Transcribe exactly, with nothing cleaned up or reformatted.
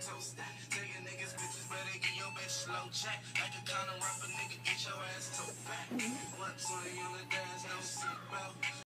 toast that. Taking niggas bitches, better get your bitch slow check. Like a kind of rapper, nigga, get your ass to back. What's on the unit, there's no seatbelt.